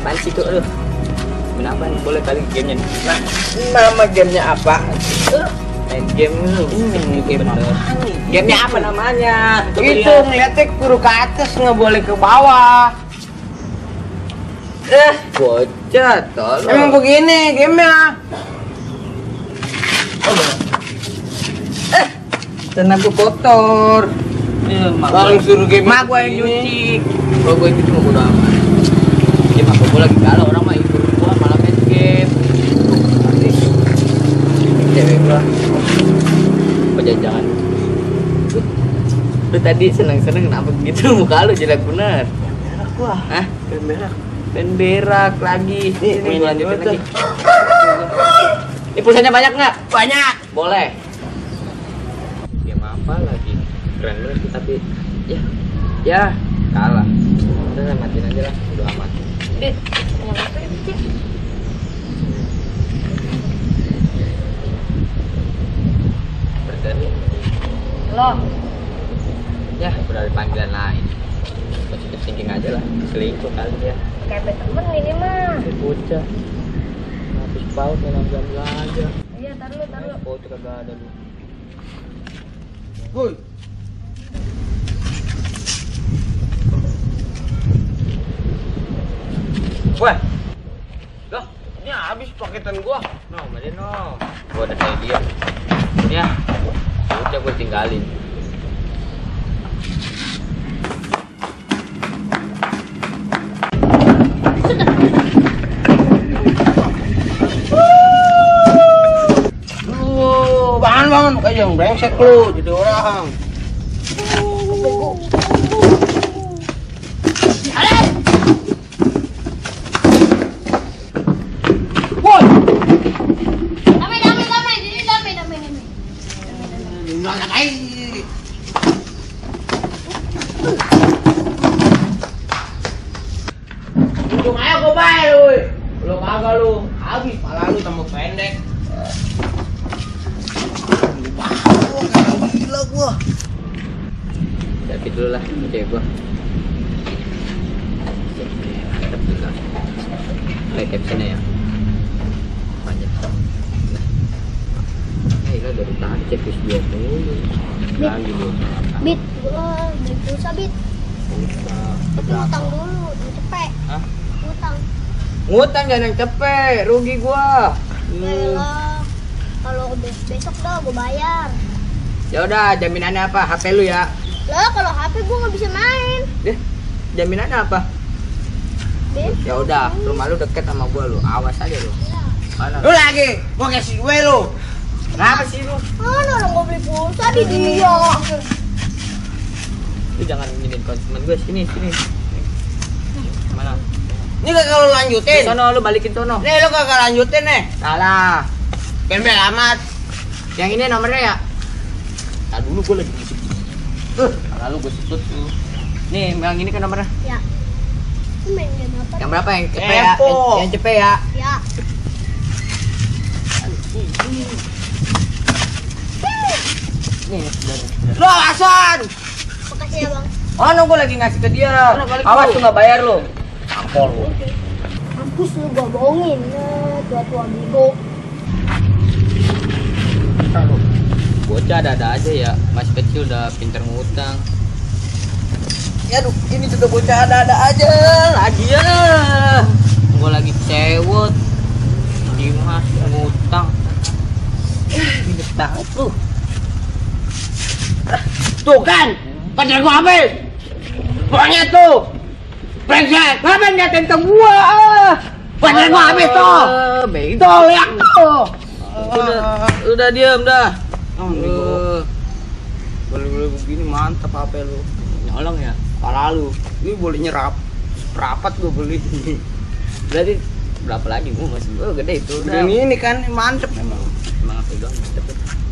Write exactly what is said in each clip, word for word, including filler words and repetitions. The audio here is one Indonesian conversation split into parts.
apaan sih tuh? Aduh. Main apaan? Boleh kali gamenya nih. Nah, nama gamenya apa? Main game lu. Hmm, game apa? Gamenya apa namanya? Coba Itu lihat. ngeliatnya kudu ke atas, nggak boleh ke bawah. Eh, bocah tolong. Emang begini gamenya. Eh, tenaga kotor. Ini mak Bang gua- suruh game mak gua yang nyuci. Kalau gua itu mah bodo amat. Game apa gua lagi galau, orang mah ibu gua malah main game. Nanti cewek gua apa jangan lu, lu tadi seneng-seneng kenapa begitu muka lu jelek bener. Berak gua. Hah? Ben berak. Dan berak lagi. Nih, Ini nih, gua lanjutin nih, lagi. Ini pulsanya banyak nggak? Banyak. Boleh. Game apa lagi? Keren banget sih, tapi ya ya kalah. Udah matiin aja lah, udah amat. Dit, yang apa ya, Dit? Berarti Halo. ya udah ada panggilan lain. Positif thinking aja lah, selingkuh kali ya. Kayak temen ini mah. Si bocah. Habis paut main ambil aja. Iya, tar lu, tar lu. Bocah kagak ada lu. Woi. Wah. Loh, ini habis paketan gua. No, mana no. Gua udah kayak dia. Ya. Udah gua tinggalin. Lu, bangun bangun kayak yang brengsek lu jadi orang. Woi, Damai, damai, damai. Ini damai, damai, damai. nggak kayak. Untung aja gua bayar lu. Lu kagak lu, habis pala lu tambah pendek. Gila gua. Tapi dulu lah, cewek gua. Mantap juga. Like captionnya ya. Banyak. Nah. Eh, lah dari tadi cek bis dua mulu. Lagi lu. Bit, gua beli pulsa, Bit. Tapi utang dulu, mau cepet. Hah? Utang. Ngutang jangan yang cepet, rugi gua. Hmm. Yaelah. Kalau bes- besok dah gua bayar. Ya udah, jaminannya apa? H P lu ya. Lah, kalau H P gua nggak bisa main. Deh, jaminannya apa? Besok. Ya udah, rumah lu deket sama gua lu. Awas aja lu. Ya. Mana? Lu lagi mau kasih gue lu. Kenapa sih lu? Mana orang gua beli pulsa di dia. Lu jangan nginin konsumen gue sini, sini. Mana? Ini kagak lu lanjutin. Sono lu balikin sono. Nih lu kagak lanjutin nih. Salah. Gembel amat. Yang ini nomornya ya. Nah, dulu gue lagi musik. Uh, lalu gue sebut tuh. Nih, yang ini kan nomornya. Ya. Lu main game apa? Yang berapa yang cepet ya? Epo. Yang, yang cepet ya. Ya. Nih, sudah. Lu alasan. Makasih ya, Bang. Oh, no, gue lagi ngasih ke dia. Mana balik Awas lu. tuh nggak bayar lu. Ampol lu. Mampus lu, gua bohongin. Ya, tua-tua bego. Lu. Bocah ada-ada aja ya. Masih kecil udah pinter ngutang. Ya aduh, ini juga bocah ada-ada aja lagi ya. Gue lagi cewek. Dimas ngutang. Ini banget lu. Tuh kan. Padahal gua habis. Pokoknya tuh. Brengsek. Ngapain nggak tentang gua? Ah. Padahal gua habis tuh. Eh, bego. Tuh lihat tuh. Udah, udah diam dah. Oh, bego. Eh, boleh-boleh begini mantap H P lu. Nyolong ya. Parah lu. Ini boleh nyerap. Rapat gua beli. Berarti berapa lagi? Oh, masih oh, gede itu. Udah. Yang ini kan mantep memang. Emang H P doang mantep.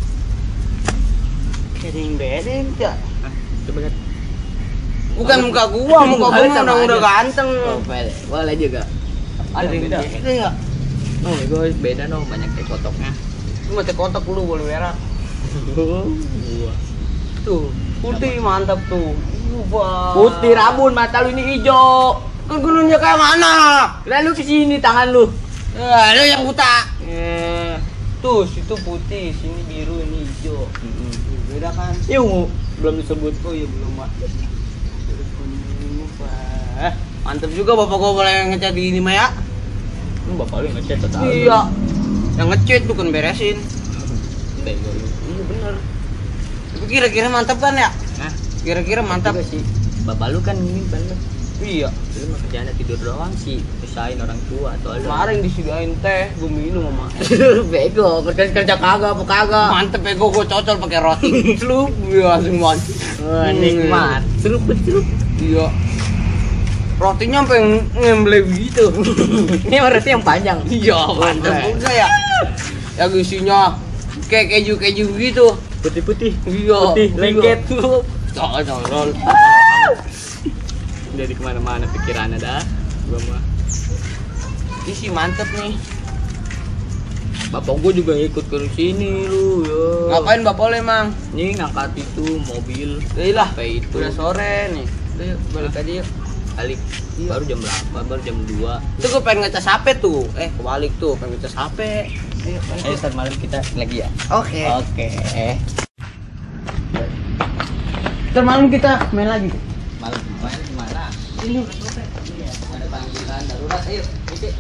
Kering bedeng ya. Hah, coba lihat. Bukan muka gua, muka gua Muka lu mah sama udah udah aja. ganteng. Oh, boleh. Boleh juga. Ada yang beda. Iya. Oh, gue beda dong, banyak teh kotoknya. Lu mati kotak lu boleh merah. Gua. Tuh, putih mantap tuh. Wah. Putih rabun, mata lu ini hijau. Kan gunungnya kayak mana? Lalu ke sini tangan lu. Ya, lu yang buta. Eh, tuh situ putih, sini biru, ini hijau. Hmm, beda kan? Yuk, belum disebut. Oh iya belum mak. Wah, mantep juga bapak gua boleh ngecat di ini mah ya. Lu bapak lu ngecat atau tahu? Iya. Yang ngecat bukan beresin. Bego lu. Iya bener. Tapi kira-kira mantap kan ya? Hah? Kira-kira mantap Juga sih. Bapak lu kan ini bener. Iya. Lu mah kerjaannya tidur doang sih, pisahin orang tua atau lu. Kemarin disediain teh, gua minum sama. Bego, kerja kerja kagak apa kagak. Mantep ya gua, gua cocol pakai roti. Slup, ya langsung mantep. Wah, nikmat. Serup serup. Iya. Rotinya sampai ngemble gitu. Ini roti yang panjang. Iya, mantep juga ya. Yang isinya kayak keju-keju gitu. Putih-putih. Iya. Putih, lengket. Tolol. Dari kemana-mana pikirannya dah. Gua mah. Ini sih mantep nih. Bapak gua juga ikut ke sini lu. Ya. Ngapain bapak lo emang? Nih ngangkat itu mobil. Iya lah, Kayak itu. udah sore nih. Udah yuk, balik aja yuk. Balik. Iya. Baru jam berapa? Baru jam dua. Itu gue pengen ngecas H P tuh. Eh, kebalik tuh, pengen ngecas H P. Ayo, balik Ayo yuk. ntar malam kita lagi ya. Oke. Oke. Ntar malam kita main lagi. Malam main gimana? Ini Iya, ada panggilan darurat. Ayo, isi.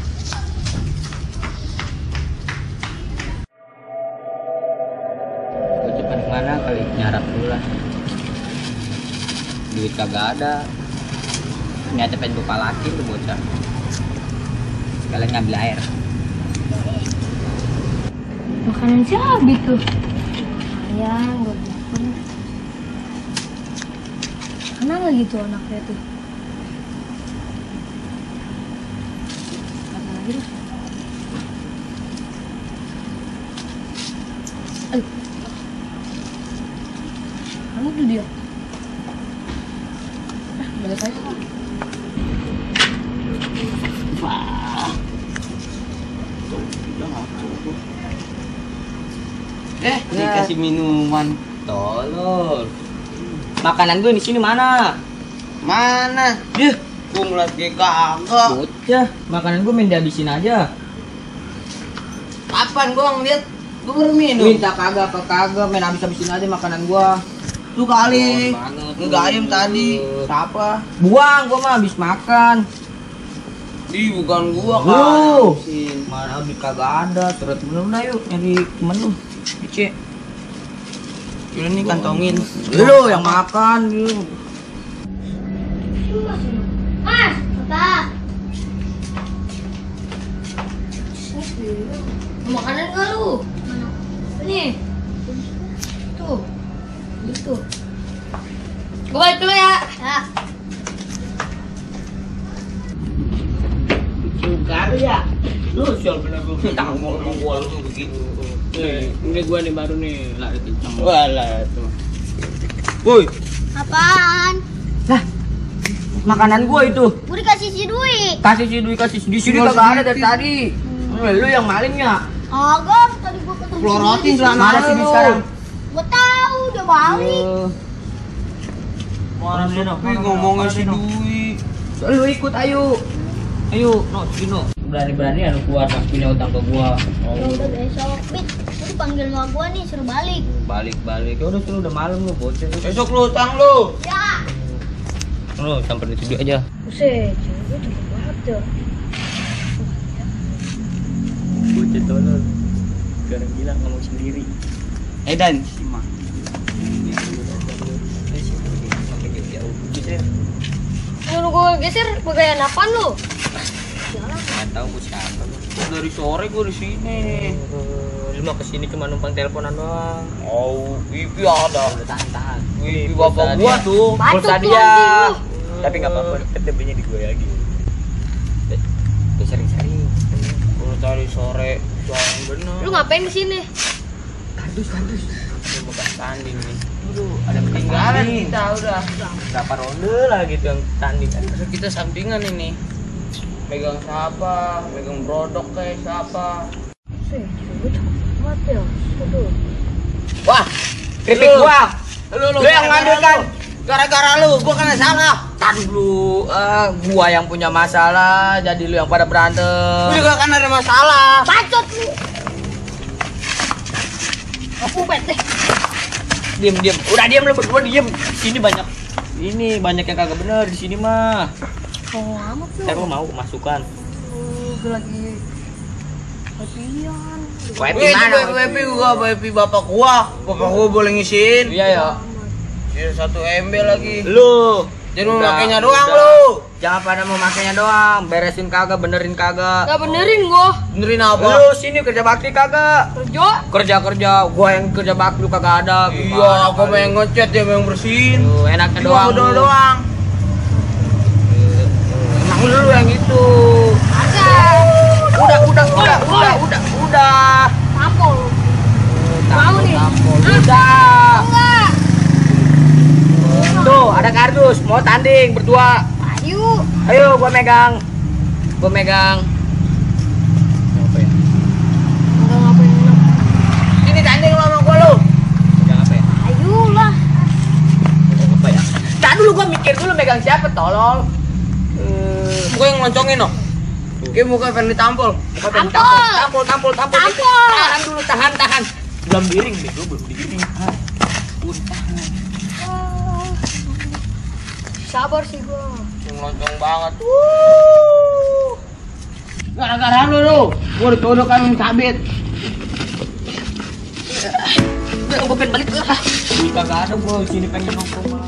Gue cepat kemana kali nyarap dulu lah. Duit kagak ada. Ternyata pengen gue palakin tuh bocah. Sekalian ngambil air. Makanan cabai tuh. Sayang, gue bilang. Kenapa gitu anaknya tuh? Apa lagi lah? Aduh. Kamu tuh dia. Ah, balik aja. Eh, dikasih minuman. Tolol. Makanan gue di sini mana? Mana? Dih, gua ngeliat kayak kagak. Bocah, makanan gue main dihabisin aja. Kapan gua ngeliat gua baru minum? Minta kagak apa kagak, main habis-habisin aja makanan gua. Tuh kali. Oh, mana tuh? Enggak ayam tadi. Siapa? Buang, gua mah habis makan. Ih, bukan gua kan. Lu. Sin. Mana habis kagak ada, terus bener-bener yuk nyari temen lu. Ice. Ini nih kantongin. Lu yang makan, lu. Mas, apa? Makanan nggak lu? Ini. Tuh. Itu. Gue balik dulu ya. Ya. Sugar ya. Lu sial bener lu. Tanggung gua lu begitu. Nih, ini gua nih baru nih lari kencang. Walah tuh. Woi, Apaan? Lah. Makanan gua itu. Gue dikasih si Dwi. Kasih si duit kasih di sini Tinggal kagak ada sedikit. dari tadi. Eh, Lu yang malingnya. Agak, tadi gue ketemu. Pelorotin celana Mana sih lu. sekarang? Gue tahu dia balik. Eh, Mana sih, no? sepi ngomongnya si Mana, no? Dwi. Lu ikut ayo. Ayo, no, sini no. Berani-berani anu keluar pas punya utang ke gua. Ya udah besok, Bit. Gue dipanggil sama gue nih, suruh balik. Balik-balik. Ya udah suruh udah malam lu bocah. Besok lu utang lu. Ya. Lu sampai di studio aja. Buset, cewek gue cepet banget ya. Bocah tolol. Sekarang bilang ngomong sendiri. Eh Dan, simak. Lu gue geser, pegawai apaan lu? Enggak tahu gua siapa lu. Dari sore gua di sini. Lu mah kesini cuma numpang teleponan doang. Oh, Wipi ada. Udah tahan-tahan. Wipi bapak gua tuh. Batuk Pulsa tuh dia. anjing lu. Tapi nggak apa-apa, kan debenya di gue lagi. Udah sering-sering. Gua tadi sore. Jangan bener. Lu ngapain di sini? Kardus, kardus. Ini bekas tanding nih. Aduh, ada Ketinggalan tanding. kita udah. Berapa ronde lah gitu yang tanding kan? Masa kita sampingan ini. Megang siapa? Megang brodok kayak siapa? Buset, cewek gue cepet banget ya. Aduh. Wah, keripik Lu. gua. Lu Lu yang ngambil kan? Gara-gara lu, gua kena salah. Tadi dulu, eh, gua yang punya masalah, jadi lu yang pada berantem. Gua juga kan ada masalah. Bacot lu. Aku bet deh. Diem, diem. Udah diem lu berdua diem. Sini banyak, ini banyak yang kagak bener di sini mah. Oh, amat lu. Saya mau masukan. Oh, gue lagi latihan. Wifi Wih, mana? itu W P gua, W P bapak gua. Bapak gua boleh ngisiin. Iya ya. Iya, satu M B lagi. Lu Jadi mau udah, makainya doang udah. lu. Jangan pada mau makainya doang, beresin kagak, benerin kagak. Gak benerin gua. Benerin apa? Lu sini kerja bakti kagak? Kerja. Kerja kerja, gua yang kerja bakti lu kagak ada. Iya, gua yang ngecat dia yang bersihin. Tuh, enaknya Cuma doang. udah lu. doang. Emang lu yang gitu. Ada. Udah, udah, udah, udah, udah, udah. Tampol. Mau nih? Tampol, Hah? udah. Enggak. Tuh, ada kardus, mau tanding berdua. Ayo. Ayo, gua megang. Gua megang. Apa ya? Enggak ngapain. Ini tanding lu sama gua lu. Megang apa ya? Ayo lah. Megang apa ya? Tadi dulu gua mikir dulu megang siapa, tolong. Eh, Gua yang loncongin no. Kayak muka pengen ditampol. Bukan pengen Tampol. tampol, tampol, tampol, tampol. Tampol. Tahan dulu, tahan, tahan. Belum diring nih, gua belum diring. Ah. Udah tahan. Oh. Sabar sih gua. Yang loncong banget. Gara-gara lu lu, gua ditodok kan sabit. Udah, gua pengen balik lah. Kagak ada gua sini pengen nongkrong.